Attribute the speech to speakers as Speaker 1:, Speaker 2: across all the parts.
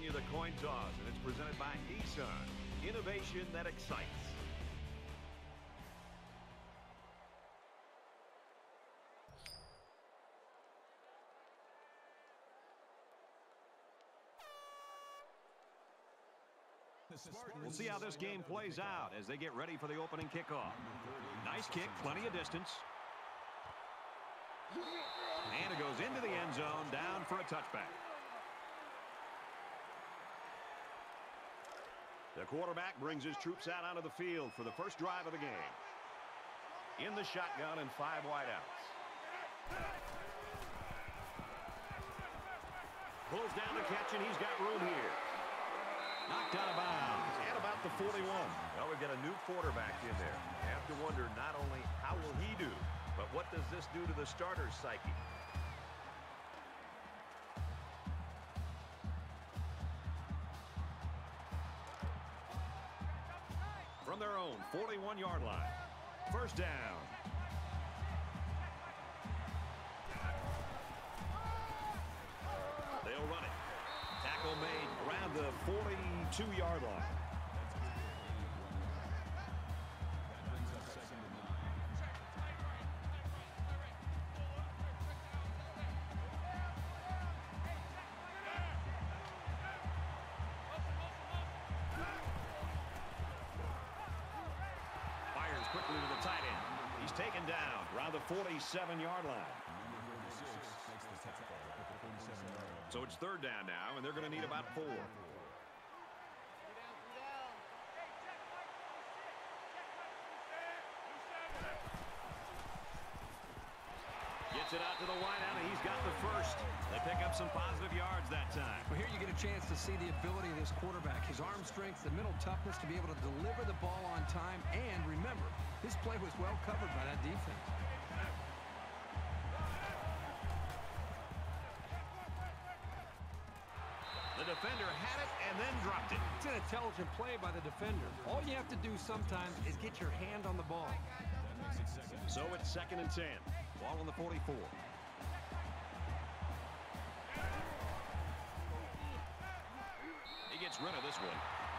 Speaker 1: bring you the coin toss, and it's presented by Nissan. Innovation that excites. We'll see how this game plays out as they get ready for the opening kickoff. Nice kick, plenty of distance. And it goes into the end zone, down for a touchback. The quarterback brings his troops out onto the field for the first drive of the game. In the shotgun and 5 wideouts. Pulls down the catch, and he's got room here. Knocked out of bounds at about the 41. Well, we've got a new quarterback in there. I have to wonder not only how will he do, but what does this do to the starter's psyche? From their own 41-yard line. First down. They'll run it. Tackle made around the 42-yard line. Fires quickly to the tight end. He's taken down around the 47-yard line. So it's third down now, and they're going to need about 4. Gets it out to the wideout, and he's got the first. They pick up some positive yards that time.
Speaker 2: Well, here you get a chance to see the ability of this quarterback. His arm strength, the mental toughness to be able to deliver the ball on time. And remember, his play was well covered by that defense.
Speaker 1: The defender had it and then dropped it.
Speaker 2: It's an intelligent play by the defender. All you have to do sometimes is get your hand on the ball.
Speaker 1: So it's 2nd and 10. Ball on the 44. He gets rid of this one.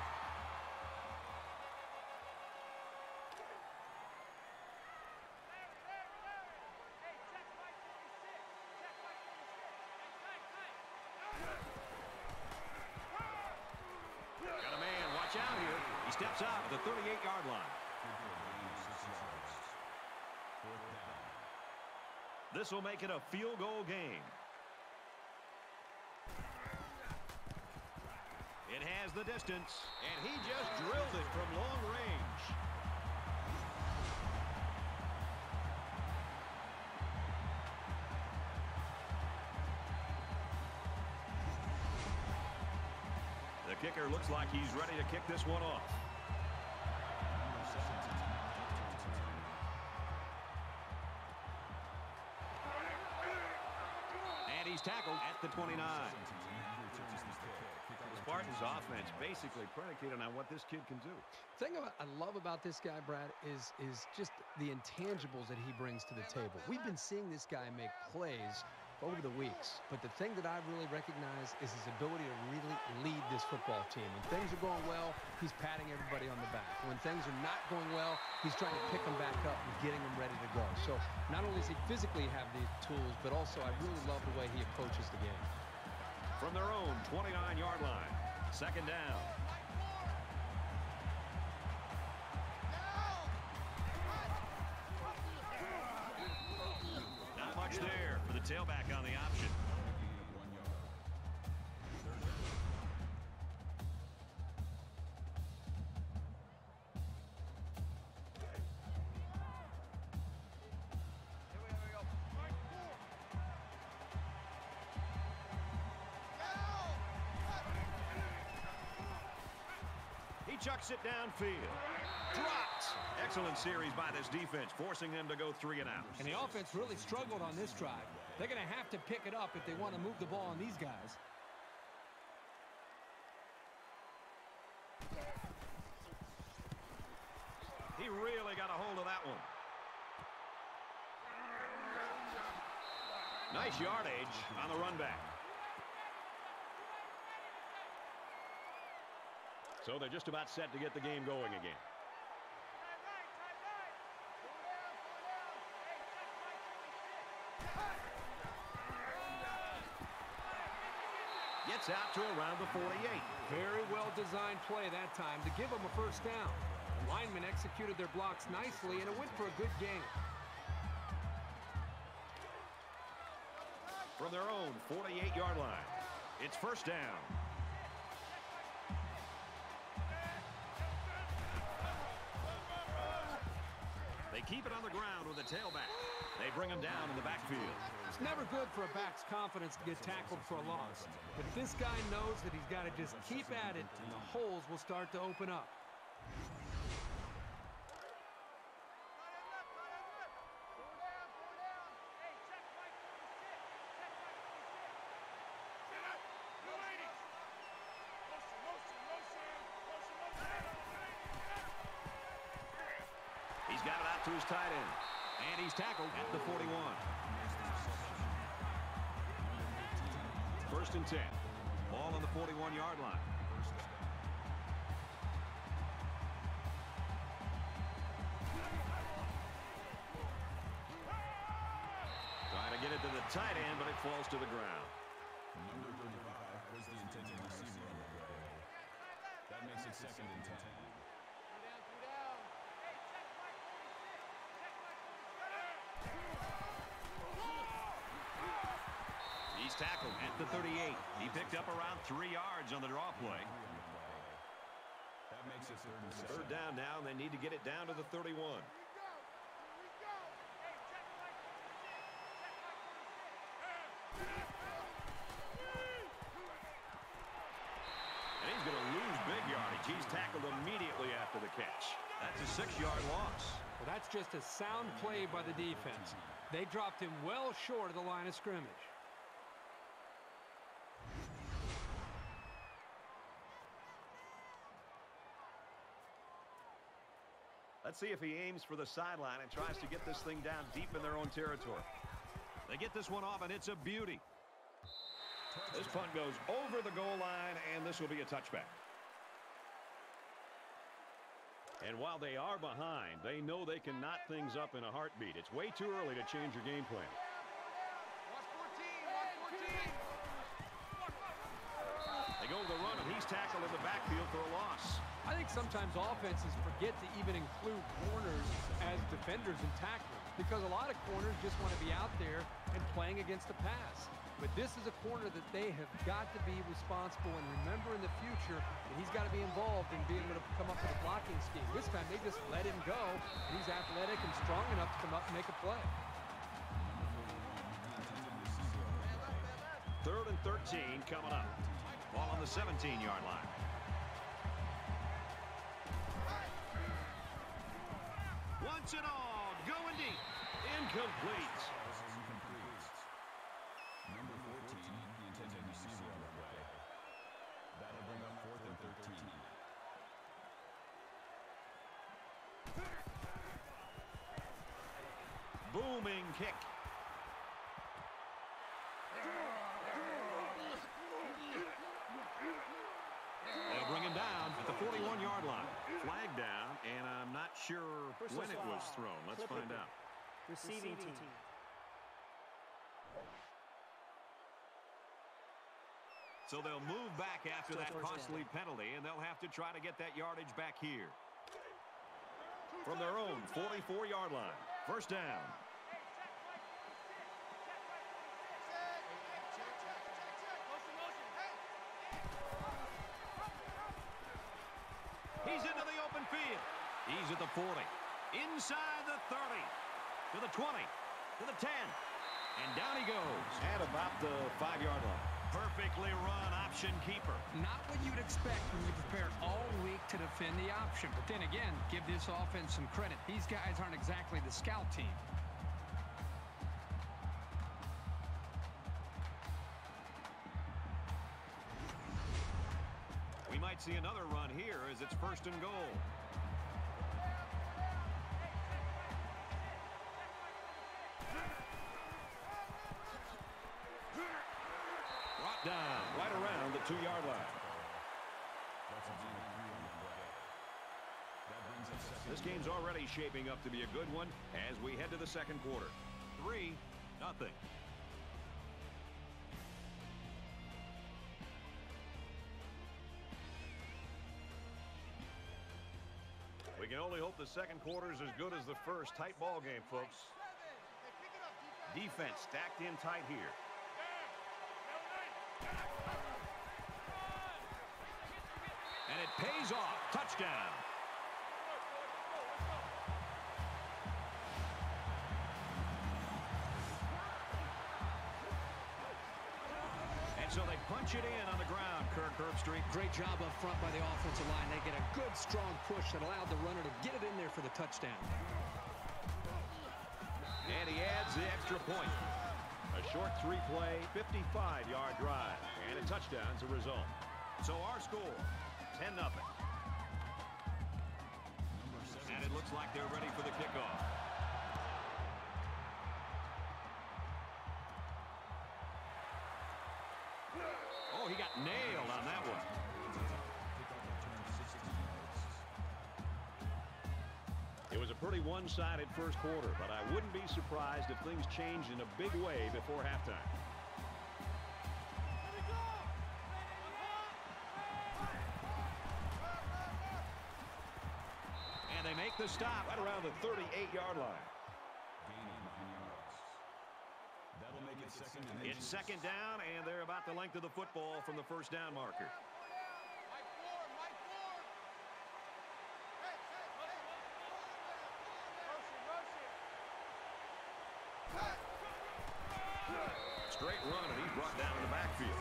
Speaker 1: Got a man, watch out here. He steps out at the 38-yard line. This will make it a field goal game. It has the distance, and he just drilled it from long range. The kicker looks like he's ready to kick this one off. And he's tackled at the 29. The Spartans' offense basically predicated on what this kid can do.
Speaker 2: The thing I love about this guy, Brad, is just the intangibles that he brings to the table. We've been seeing this guy make plays over the weeks, but the thing that I really recognize is his ability to really lead this football team. When things are going well, he's patting everybody on the back. When things are not going well, he's trying to pick them back up and getting them ready to go. So not only does he physically have the tools, but also I really love the way he approaches the game.
Speaker 1: From their own 29-yard line, 2nd down. Not much there for the tailback on the option. He chucks it downfield. Dropped. Excellent series by this defense, forcing them to go 3 and out.
Speaker 2: And the offense really struggled on this drive. They're going to have to pick it up if they want to move the ball on these guys.
Speaker 1: He really got a hold of that one. Nice yardage on the run back. So they're just about set to get the game going again. Gets out to around the 48.
Speaker 3: Very well-designed play that time to give them a first down. The linemen executed their blocks nicely, and it went for a good gain.
Speaker 1: From their own 48-yard line, it's first down. They keep it on the ground with a tailback. They bring him down in the backfield.
Speaker 3: It's never good for a back's confidence to get tackled for a loss. But this guy knows that he's got to just keep at it, and the holes will start to open up.
Speaker 1: He's got it out to his tight end. And he's tackled at the 41. First and 10. Ball on the 41-yard line. Trying to get it to the tight end, but it falls to the ground.
Speaker 4: Number 35 was the intended receiver on the play. That makes it second and 10.
Speaker 1: He's tackled at the 38. He picked up around 3 yards on the draw play.
Speaker 4: That makes it third and 7.
Speaker 1: Third down now, and they need to get it down to the 31. And he's going to lose big yardage. He's tackled immediately after the catch. That's a 6-yard loss.
Speaker 3: Well, that's just a sound play by the defense. They dropped him well short of the line of scrimmage.
Speaker 1: Let's see if he aims for the sideline and tries to get this thing down deep in their own territory. They get this one off, and it's a beauty. This punt goes over the goal line, and this will be a touchback. And while they are behind, they know they can knot things up in a heartbeat. It's way too early to change your game plan. They go to the run, and he's tackled in the backfield for a loss.
Speaker 3: I think sometimes offenses forget to even include corners as defenders and tacklers because a lot of corners just want to be out there and playing against the pass. But this is a corner that they have got to be responsible and remember in the future that he's got to be involved in being able to come up with a blocking scheme. This time they just let him go, and he's athletic and strong enough to come up and make a play.
Speaker 1: Third and 13 coming up. Ball on the 17-yard line. Wants it all. Going deep. Incomplete.
Speaker 4: Number 14, the intended receiver on the play. That'll bring up 4th and 13.
Speaker 1: Booming kick. They'll bring him down at the 41-yard line. Flag down, and I'm not sure when it was thrown. Let's find out.
Speaker 5: Receiving team.
Speaker 1: So they'll move back after that costly penalty, and they'll have to try to get that yardage back here. From their own 44-yard line. First down. He's into the open field. He's at the 40. Inside the 30. To the 20. To the 10. And down he goes. At about the 5-yard line. Perfectly run option keeper.
Speaker 3: Not what you'd expect when you prepared all week to defend the option. But then again, give this offense some credit. These guys aren't exactly the scout team.
Speaker 1: We might see another run here as it's first and goal. Brought down right around the 2-yard line.
Speaker 4: That's a gain of 3 on
Speaker 1: This game's already shaping up to be a good one as we head to the second quarter. 3-0. We can only hope the second quarter is as good as the first. Tight ball game, folks. Defense stacked in tight here. And it pays off. Touchdown. And so they punch it in on the ground, Kirk Herbstreit.
Speaker 2: Great job up front by the offensive line. They get a good, strong push that allowed the runner to get it in there for the touchdown.
Speaker 1: And he adds the extra point. A short 3-play, 55-yard drive. And a touchdown as a result. So our score, 10-0. And it looks like they're ready for the kickoff. Oh, he got nailed on that one. It was a pretty one-sided first quarter, but I wouldn't be surprised if things changed in a big way before halftime. And they make the stop right around the 38-yard line.
Speaker 4: That'll make it second.
Speaker 1: It's second down, and they're about the length of the football from the first down marker. Straight run, and he's brought down in the backfield.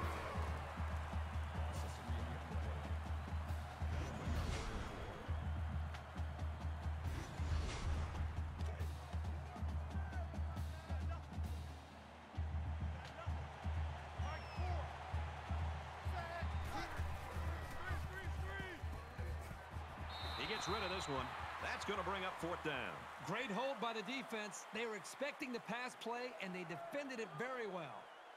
Speaker 1: He gets rid of this one. That's going to bring up fourth down.
Speaker 3: Great hold by the defense. They were expecting the pass play, and they defended it very well.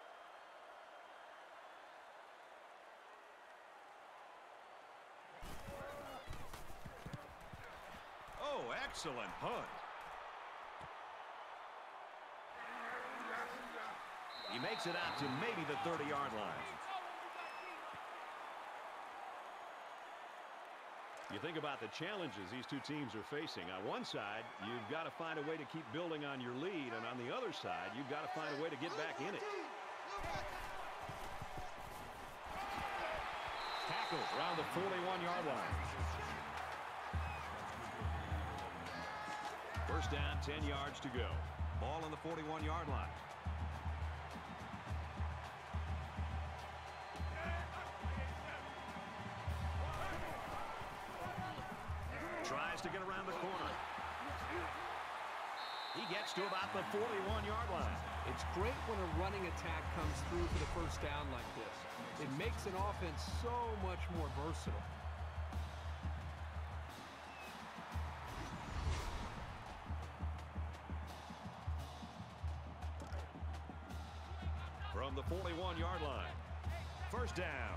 Speaker 1: Oh, excellent punt. He makes it out to maybe the 30-yard line. You think about the challenges these two teams are facing. On one side, you've got to find a way to keep building on your lead, and on the other side, you've got to find a way to get back in it. Tackle around the 41-yard line. First down, 10 yards to go. Ball on the 41-yard line. Tries to get around the corner. He gets to about the 41-yard line.
Speaker 3: It's great when a running attack comes through for the first down like this. It makes an offense so much more versatile.
Speaker 1: From the 41-yard line. First down.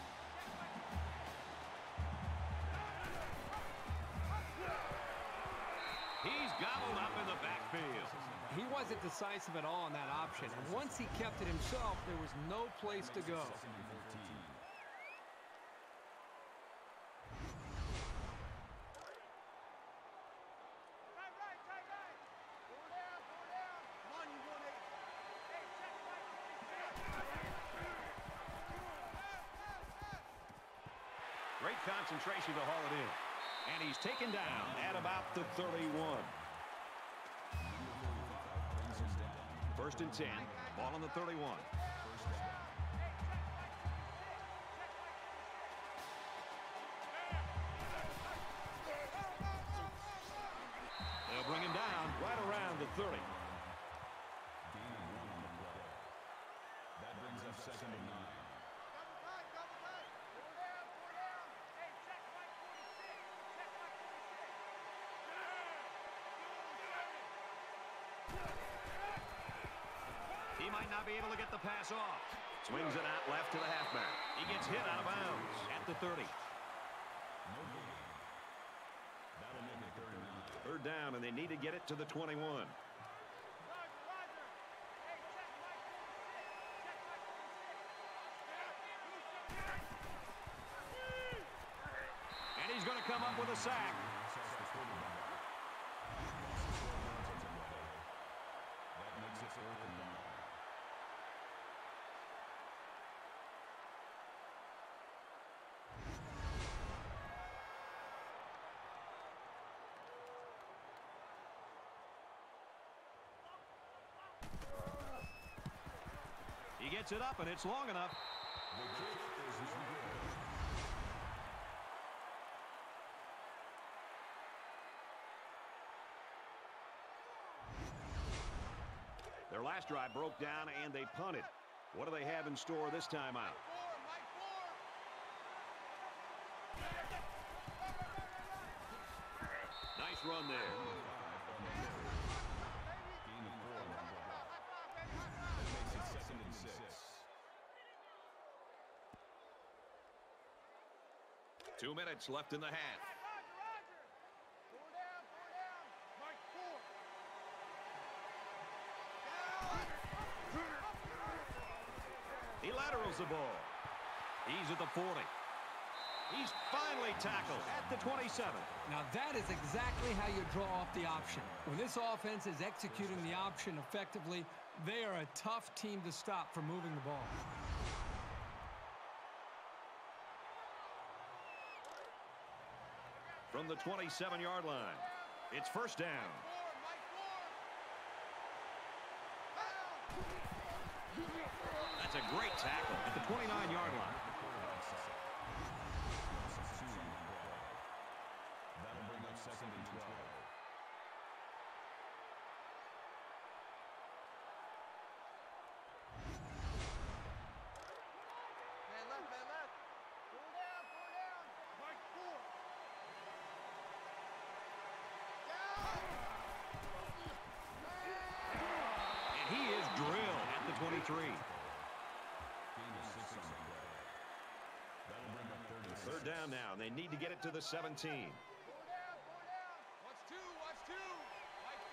Speaker 1: He's gobbled up in the backfield.
Speaker 3: He wasn't decisive at all on that option. And once he kept it himself, there was no place to go.
Speaker 1: Great concentration to haul it in. And he's taken down at about the 31. First and 10. Ball on the 31. They'll bring him down right around the 30.
Speaker 4: That brings up second and 9.
Speaker 1: He might not be able to get the pass off. Swings it out left to the halfback. He gets hit out of bounds at the 30.
Speaker 4: No gain. That'll make it 39.
Speaker 1: third down, and they need to get it to the 21. And he's going to come up with a sack. He gets it up, and it's long enough. Their last drive broke down, and they punted. What do they have in store this time out? Nice run there. 2 minutes left in the half. He laterals the ball. He's at the 40. He's finally tackled at the 27.
Speaker 3: Now that is exactly how you draw off the option. When this offense is executing the option effectively, they are a tough team to stop from moving the ball.
Speaker 1: From the 27-yard line, it's first down. That's a great tackle at the 29-yard line.
Speaker 4: That'll bring up second and 12.
Speaker 5: Man left. Pull down. Mike 4.
Speaker 1: And he is drilled at the 23. Third down now, and they need to get it to the 17.
Speaker 5: Pull down. Watch two. Mike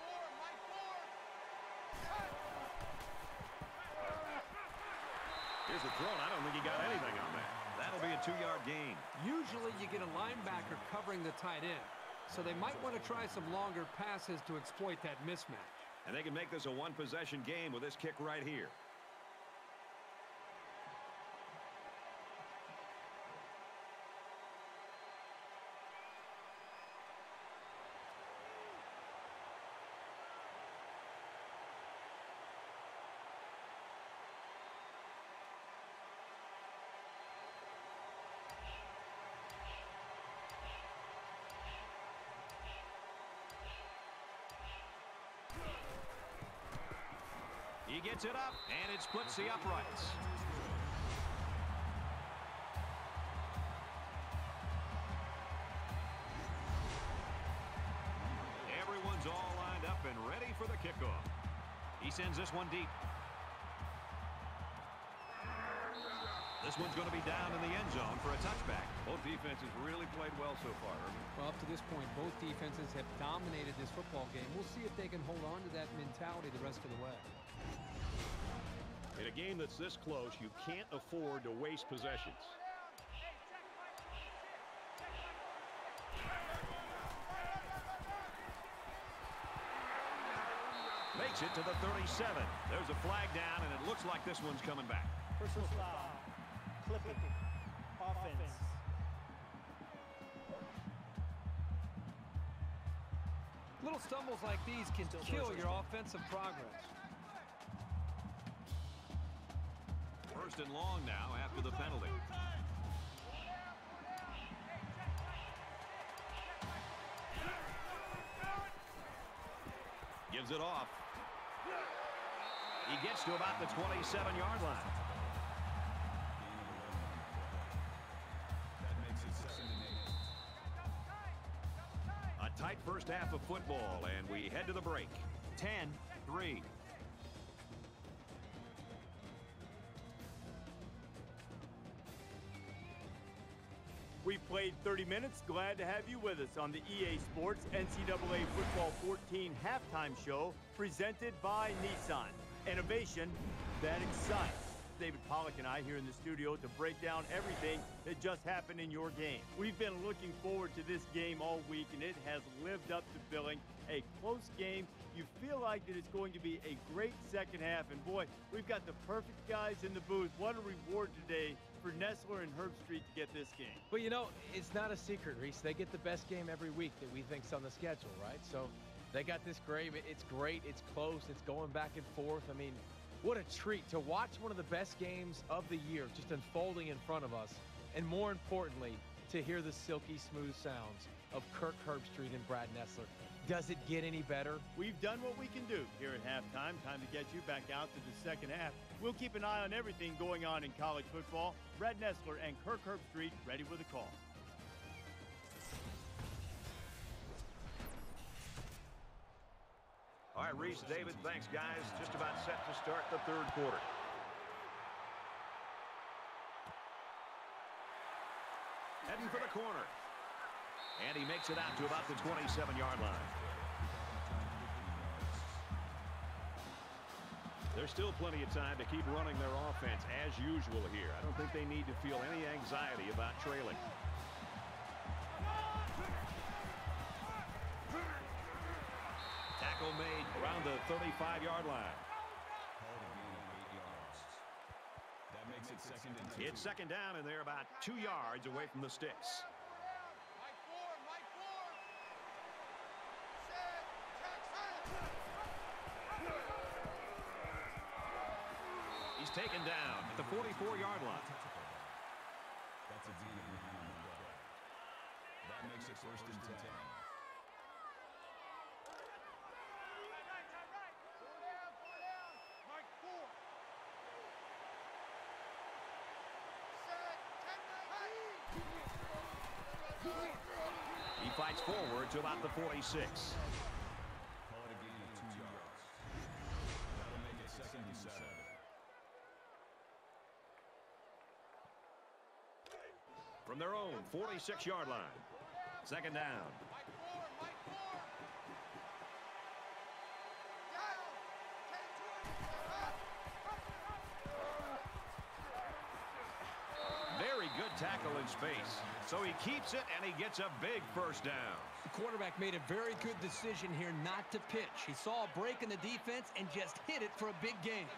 Speaker 5: 4.
Speaker 1: Here's the throw. I don't think he got anything on that. That'll be a 2-yard gain.
Speaker 3: Usually you get a linebacker covering the tight end, so they might want to try some longer passes to exploit that mismatch.
Speaker 1: And they can make this a one-possession game with this kick right here. He gets it up, and it splits the uprights. Everyone's all lined up and ready for the kickoff. He sends this one deep. This one's going to be down in the end zone for a touchback.
Speaker 6: Both defenses really played well so far, Irvin.
Speaker 3: Well, up to this point, both defenses have dominated this football game. We'll see if they can hold on to that mentality the rest of the way.
Speaker 1: In a game that's this close, you can't afford to waste possessions. Makes it to the 37. There's a flag down, and it looks like this one's coming back.
Speaker 7: Personal foul. Clipping. Offense.
Speaker 3: Little stumbles like these can kill your offensive progress.
Speaker 1: First and long now after the penalty. Gives it off. He gets to about the 27-yard line.
Speaker 4: That makes it 2nd and 8.
Speaker 1: A tight first half of football, and we head to the break. 10-3.
Speaker 8: We played 30 minutes, glad to have you with us on the EA Sports NCAA Football 14 halftime show presented by Nissan. Innovation that excites. David Pollack and I here in the studio to break down everything that just happened in your game. We've been looking forward to this game all week, and it has lived up to billing. A close game. You feel like that it's going to be a great second half, and boy, we've got the perfect guys in the booth. What a reward today for Nessler and Herb Street to get this game.
Speaker 9: Well, you know, it's not a secret, Reese. They get the best game every week that we think's on the schedule, right? So they got this great. It's great. It's close. It's going back and forth. I mean, what a treat to watch one of the best games of the year just unfolding in front of us. And more importantly, to hear the silky smooth sounds of Kirk Herbstreit and Brad Nessler. Does it get any better?
Speaker 8: We've done what we can do here at halftime. Time to get you back out to the second half. We'll keep an eye on everything going on in college football. Brad Nessler and Kirk Herbstreit ready with a call.
Speaker 1: All right, Reese, David, thanks, guys. Just about set to start the third quarter. Heading for the corner. And he makes it out to about the 27-yard line. There's still plenty of time to keep running their offense as usual here. I don't think they need to feel any anxiety about trailing. Tackle made around the 35-yard line.
Speaker 4: That makes it second and 2.
Speaker 1: It's second down, and they're about 2 yards away from the sticks. He's taken down at the 44-yard line.
Speaker 4: That's a gain of 9 on the play. That makes it first and 10.
Speaker 1: He fights forward to about the 46.
Speaker 4: Call it a gain of 2 yards. That'll make it second and 7.
Speaker 1: From their own 46-yard line. Second down. Very good tackle in space. So he keeps it, and he gets a big first down.
Speaker 3: The quarterback made a very good decision here not to pitch. He saw a break in the defense and just hit it for a big gain.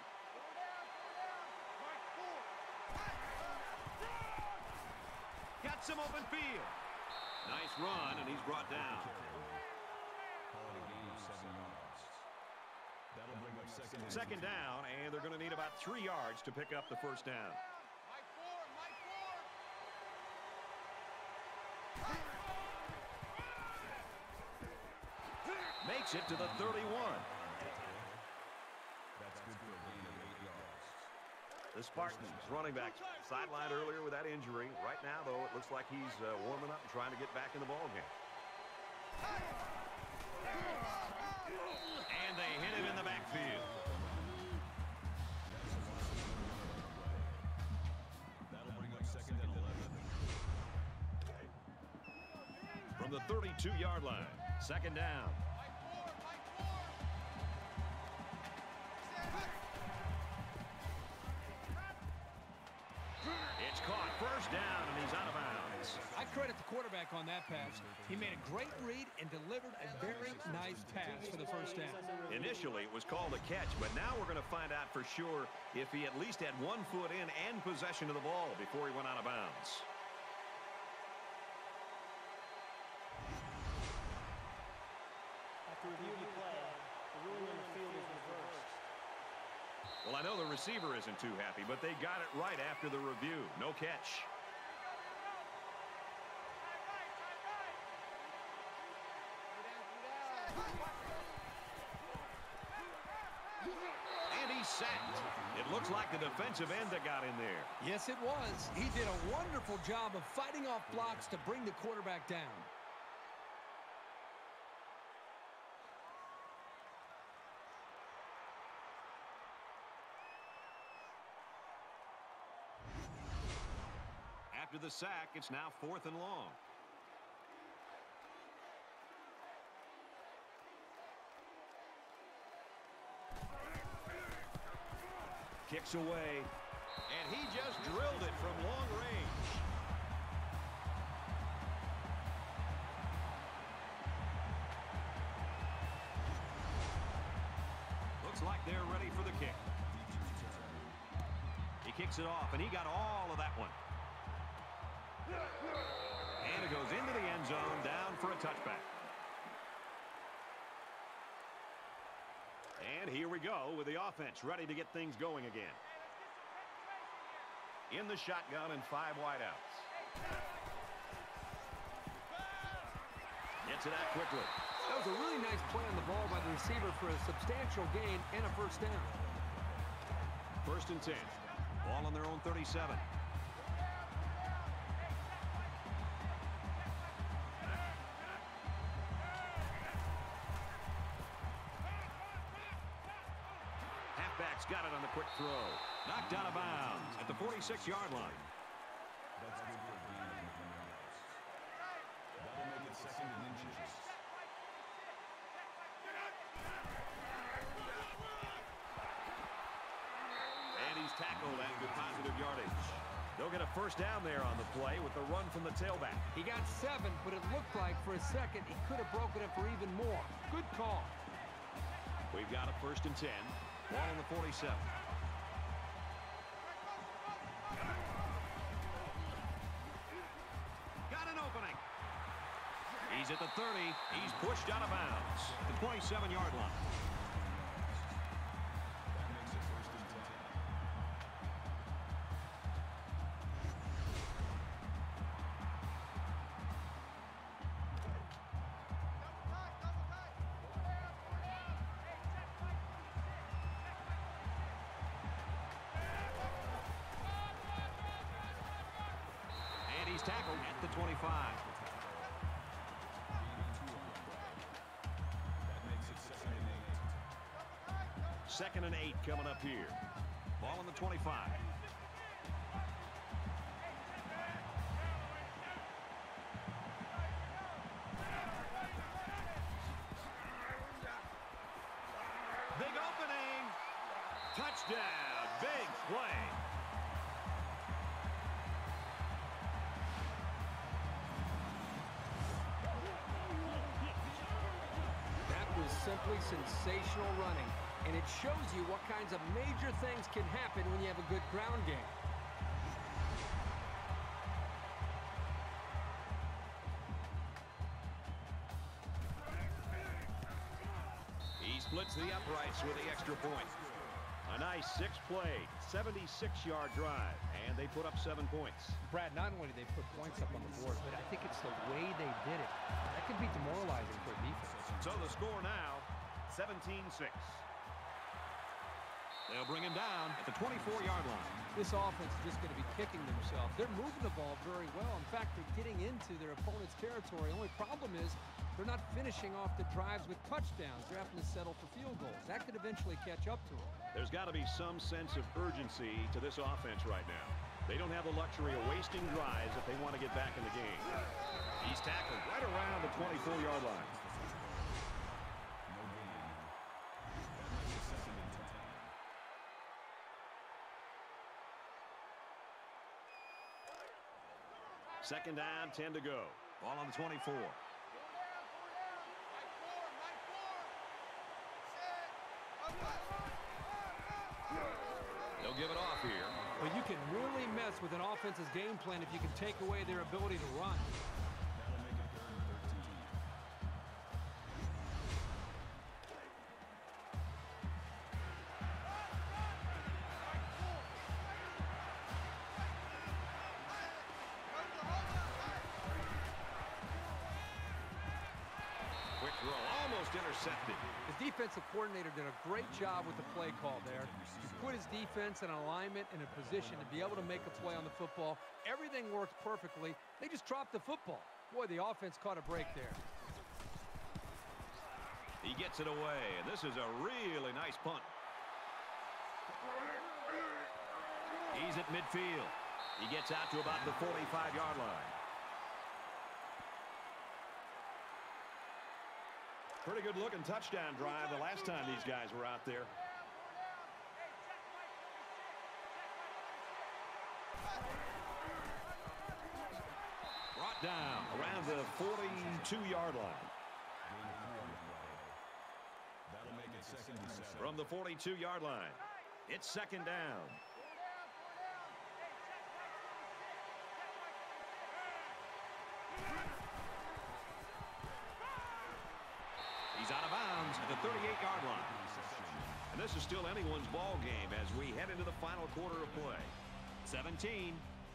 Speaker 1: Got some open field. Nice run, and he's brought down.
Speaker 4: Call it a gain of 7 yards. That'll bring up
Speaker 1: Second down, and they're going to need about 3 yards to pick up the first down. Makes it to the 31.
Speaker 4: That's good for a gain of 8 yards.
Speaker 1: The Spartans running back sidelined earlier with that injury. Right now, though, it looks like he's warming up and trying to get back in the ballgame. And they hit him in the backfield.
Speaker 4: That'll bring up second and 11.
Speaker 1: From the 32-yard line, second down. It's caught, first down, and he's out of bounds.
Speaker 3: I credit the quarterback on that pass. He made a great read and delivered a very nice pass for the first down.
Speaker 1: Initially, it was called a catch, but now we're going to find out for sure if he at least had 1 foot in and possession of the ball before he went out of bounds.
Speaker 7: After reviewing the play, the ruling on the field is reversed.
Speaker 1: Well, I know the receiver isn't too happy, but they got it right after the review. No catch. And he's sacked. It looks like the defensive end that got in there.
Speaker 3: Yes, it was. He did a wonderful job of fighting off blocks to bring the quarterback down.
Speaker 1: After the sack, it's now 4th and long. Kicks away. And he just drilled it from long range. Looks like they're ready for the kick. He kicks it off, and he got all of that one. And it goes into the end zone, down for a touchback. And here we go with the offense ready to get things going again. In the shotgun and 5 wideouts. Gets it out quickly.
Speaker 3: That was a really nice play on the ball by the receiver for a substantial gain and a first down.
Speaker 1: 1st and 10. Ball on their own 37. Halfback's got it on the quick throw. Knocked out of bounds at the 46-yard line.
Speaker 4: That's good for a gain of 11 yards. That'll make it 2nd and inches.
Speaker 1: And he's tackled after positive yardage. They'll get a first down there on the play with the run from the tailback.
Speaker 3: He got 7, but it looked like for a second he could have broken it for even more. Good call.
Speaker 1: We've got a 1st and 10. Ball on the 47. Got an opening. He's at the 30. He's pushed out of bounds at the 27-yard line.
Speaker 4: That makes it 1st and 10.
Speaker 1: And he's tackled at the 25.
Speaker 4: That makes it 2nd and 8.
Speaker 1: 2nd and 8 coming up here. Ball on the 25. Big opening. Touchdown. Big play.
Speaker 3: That was simply sensational running, and it shows you what kinds of major things can happen when you have a good ground game.
Speaker 1: He splits the uprights with the extra point. A nice 6-play, 76-yard drive, and they put up 7 points.
Speaker 2: Brad, not only did they put points up on the board, but I think it's the way they did it. That could be demoralizing for a defense.
Speaker 1: So the score now, 17-6. They'll bring him down at the 24-yard line.
Speaker 3: This offense is just going to be kicking themselves. They're moving the ball very well. In fact, they're getting into their opponent's territory. Only problem is they're not finishing off the drives with touchdowns. They're having to settle for field goals. That could eventually catch up to them.
Speaker 1: There's got to be some sense of urgency to this offense right now. They don't have the luxury of wasting drives if they want to get back in the game. He's tackled right around the 24-yard line.
Speaker 4: No gain. That makes it 2nd and 10.
Speaker 1: Second down, 10 to go. Ball on the 24. They'll give it off here.
Speaker 3: Well, you can really mess with an offense's game plan if you can take away their ability to run.
Speaker 4: That'll make it 3rd and 13.
Speaker 1: Quick throw, almost intercepted.
Speaker 3: The defensive coordinator did a great job with the play call there. He put his defense in alignment and a position to be able to make a play on the football. Everything worked perfectly. They just dropped the football. Boy, the offense caught a break there.
Speaker 1: He gets it away, and this is a really nice punt. He's at midfield. He gets out to about the 45-yard line. Pretty good looking touchdown drive the last time these guys were out there. Knocked down around the 42-yard line.
Speaker 4: That'll make it 2nd and 7.
Speaker 1: From the 42-yard line, it's 2nd down. He's out of bounds at the 38-yard line. And this is still anyone's ball game as we head into the final quarter of play. 17-6.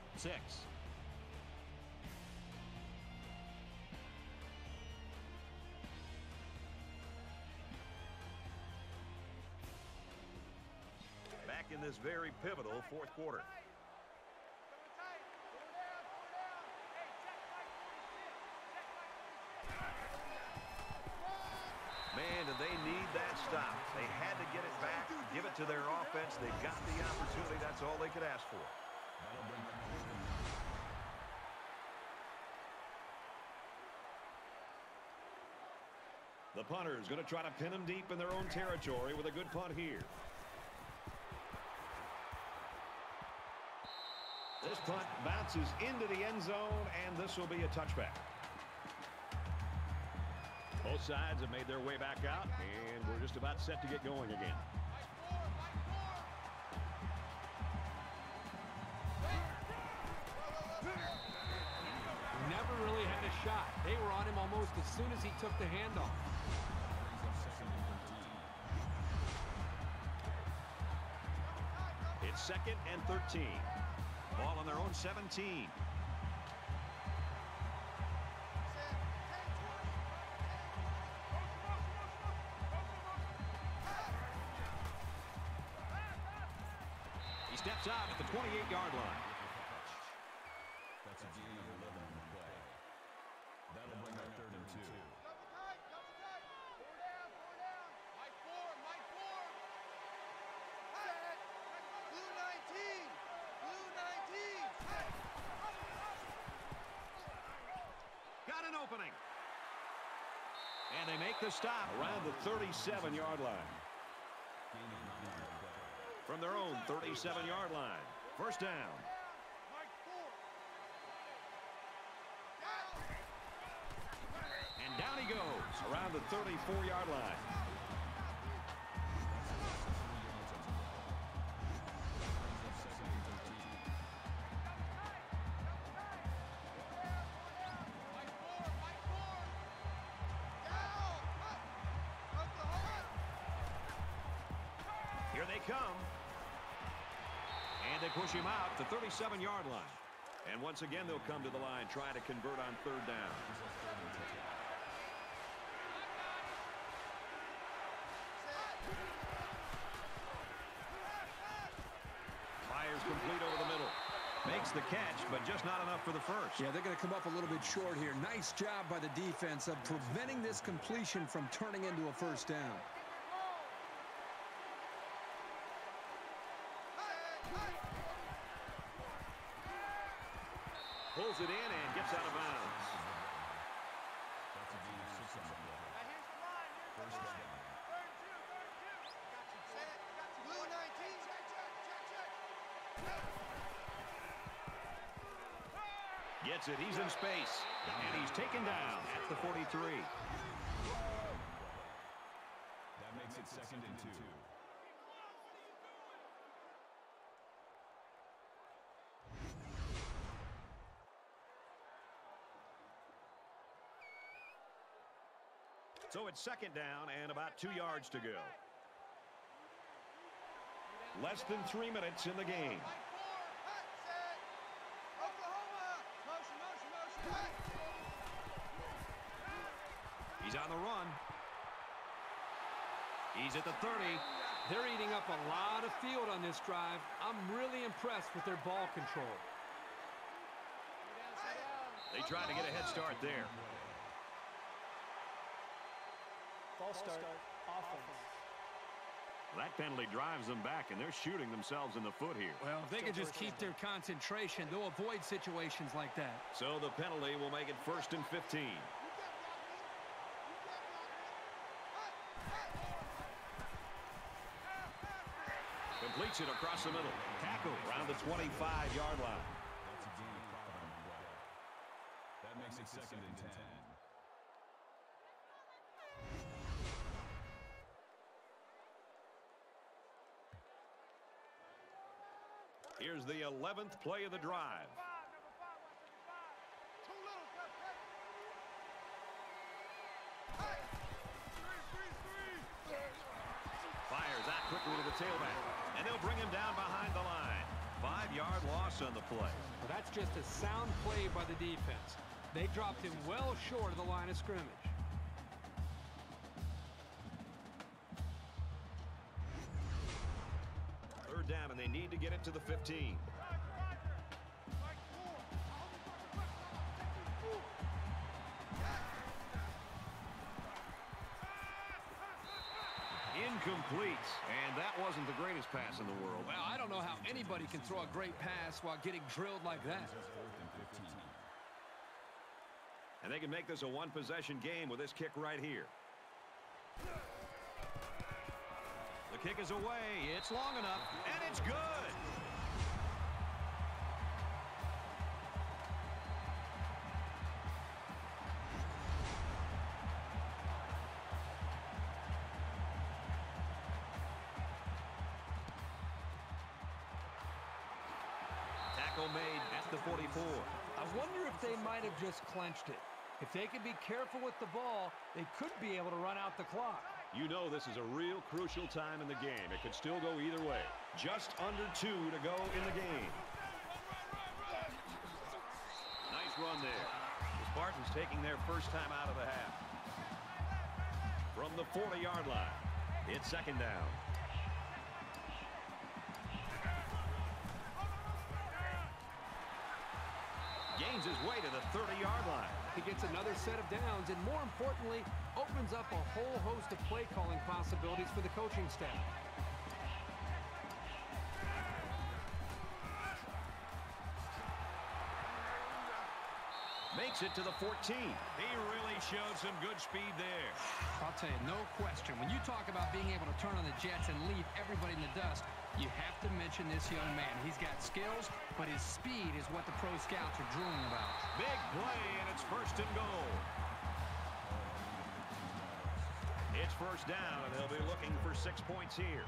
Speaker 1: Back in this very pivotal 4th quarter. Man, did they need that stop. They had to get it back, give it to their offense. They've got the opportunity. That's all they could ask for. The punter is going to try to pin them deep in their own territory with a good punt here. This punt bounces into the end zone, and this will be a touchback. Both sides have made their way back out, and we're just about set to get going again.
Speaker 3: Never really had a shot. They were on him almost as soon as he took the handoff.
Speaker 1: It's 2nd and 13. Ball on their own 17. He steps out at the 28-yard line.
Speaker 4: That's a gain of 11 on the play. That'll bring up 3rd and 2.
Speaker 1: Got an opening. And they make the stop around the 37-yard line. From their own 37-yard line. 1st down. And down he goes around the 34-yard line. Here they come. And they push him out to 37-yard line. And once again, they'll come to the line, try to convert on 3rd down. Fires complete over the middle. Makes the catch, but just not enough for the first.
Speaker 2: Yeah, they're going to come up a little bit short here. Nice job by the defense of preventing this completion from turning into a 1st down.
Speaker 1: Pulls it in and gets out of bounds.
Speaker 4: That's a gain of 6 on the play. 1st down.
Speaker 5: Blue 19.
Speaker 1: Gets it. He's in space. And he's taken down at the 43.
Speaker 4: That makes it 2nd and 2.
Speaker 1: So it's 2nd down and about 2 yards to go. Less than 3 minutes in the game. He's on the run. He's at the 30.
Speaker 3: They're eating up a lot of field on this drive. I'm really impressed with their ball control.
Speaker 1: They try to get a head start there.
Speaker 7: False start, offense.
Speaker 1: That penalty drives them back, and they're shooting themselves in the foot here.
Speaker 3: Well, if they can just keep their concentration, they'll avoid situations like that.
Speaker 1: So the penalty will make it 1st and 15. Completes it across the middle. Tackle around the 25-yard line.
Speaker 4: That's a gain of 5 on the play. That it second and 10.
Speaker 1: Here's the 11th play of the drive. Fires out quickly to the tailback, and they'll bring him down behind the line. 5-yard loss on the play.
Speaker 3: Well, that's just a sound play by the defense. They dropped him well short of the line of scrimmage.
Speaker 1: Third down, and they need to get it to the 15. Incomplete, and that wasn't the greatest pass in the world.
Speaker 2: Well, I don't know how anybody can throw a great pass while getting drilled like that.
Speaker 1: And they can make this a one-possession game with this kick right here. The kick is away. It's long enough, and it's good. Tackle made at the 44.
Speaker 3: I wonder if they might have just clenched it. If they could be careful with the ball, they could be able to run out the clock.
Speaker 1: You know this is a real crucial time in the game. It could still go either way. Just under 2 to go in the game. Nice run there. The Spartans taking their first time out of the half. From the 40-yard line, it's second down. Gains his way to the 30-yard line.
Speaker 3: He gets another set of downs and, more importantly, opens up a whole host of play calling possibilities for the coaching staff.
Speaker 1: Makes it to the 14. He really showed some good speed there.
Speaker 2: I'll tell you, no question. When you talk about being able to turn on the jets and leave everybody in the dust, you have to mention this young man. He's got skills, but his speed is what the pro scouts are drooling about.
Speaker 1: Big play, and it's first and goal. It's first down, and they'll be looking for 6 points here.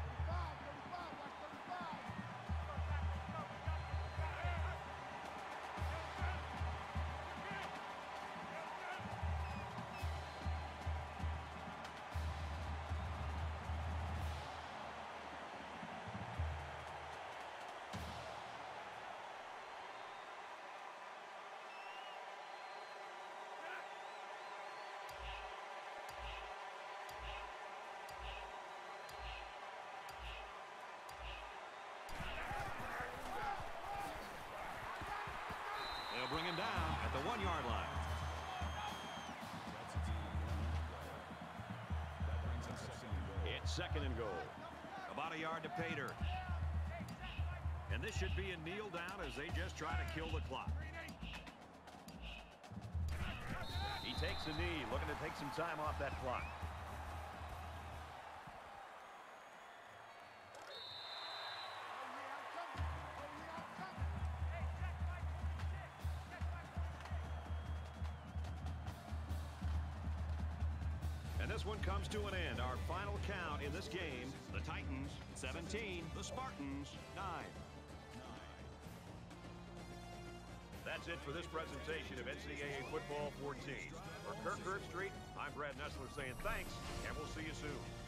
Speaker 1: They'll bring him down at the 1-yard line. It's second and goal. About a yard to Pater. And this should be a kneel down as they just try to kill the clock. He takes a knee, looking to take some time off that clock. And this one comes to an end. Our final count in this game, the Titans 17, the Spartans 9. That's it for this presentation of NCAA Football 14. For Kirk Herbstreit, I'm Brad Nessler saying thanks, and we'll see you soon.